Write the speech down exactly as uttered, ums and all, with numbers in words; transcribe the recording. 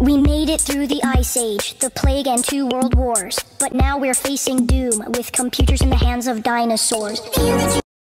We made it through the Ice Age, the Plague and two world wars. But now we're facing doom, with computers in the hands of dinosaurs.